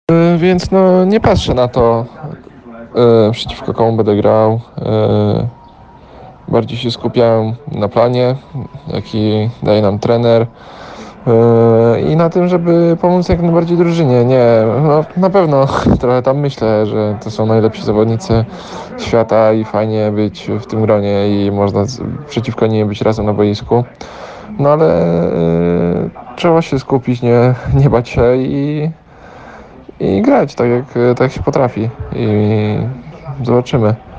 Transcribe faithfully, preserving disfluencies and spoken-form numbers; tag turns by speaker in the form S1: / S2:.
S1: Y, Więc no nie patrzę na to, y, przeciwko komu będę grał. Y, Bardziej się skupiałem na planie, jaki daje nam trener. y, I na tym, żeby pomóc jak najbardziej drużynie. Nie, no, na pewno trochę tam myślę, że to są najlepsi zawodnicy świata i fajnie być w tym gronie i można z, przeciwko nim być razem na boisku. No ale y, trzeba się skupić, nie, nie bać się i, i grać tak jak, tak jak się potrafi. I zobaczymy.